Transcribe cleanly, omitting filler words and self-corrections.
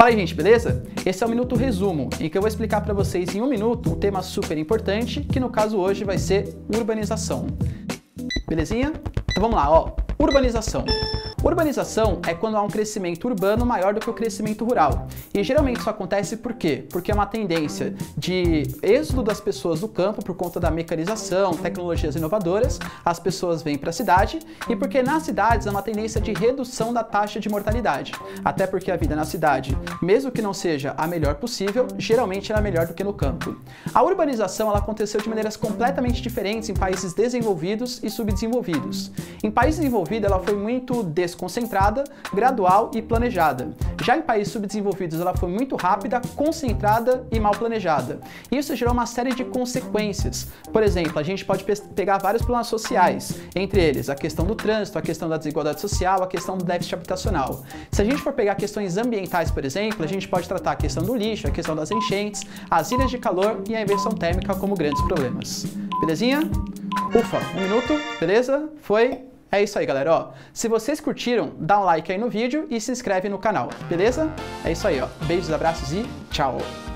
Fala aí, gente, beleza? Esse é o Minuto Resumo, em que eu vou explicar para vocês em um minuto um tema super importante, que no caso hoje vai ser urbanização. Belezinha? Então vamos lá, ó. Urbanização. Urbanização é quando há um crescimento urbano maior do que o crescimento rural. E geralmente isso acontece por quê? Porque é uma tendência de êxodo das pessoas do campo por conta da mecanização, tecnologias inovadoras, as pessoas vêm para a cidade, e porque nas cidades há uma tendência de redução da taxa de mortalidade. Até porque a vida na cidade, mesmo que não seja a melhor possível, geralmente ela é melhor do que no campo. A urbanização ela aconteceu de maneiras completamente diferentes em países desenvolvidos e subdesenvolvidos. Em países desenvolvidos ela foi muito desconcentrada, gradual e planejada. Já em países subdesenvolvidos ela foi muito rápida, concentrada e mal planejada. Isso gerou uma série de consequências. Por exemplo, a gente pode pegar vários problemas sociais, entre eles a questão do trânsito, a questão da desigualdade social, a questão do déficit habitacional. Se a gente for pegar questões ambientais, por exemplo, a gente pode tratar a questão do lixo, a questão das enchentes, as ilhas de calor e a inversão térmica como grandes problemas. Belezinha? Ufa, um minuto, beleza? Foi? É isso aí, galera, ó. Se vocês curtiram, dá um like aí no vídeo e se inscreve no canal, beleza? É isso aí, ó. Beijos, abraços e tchau!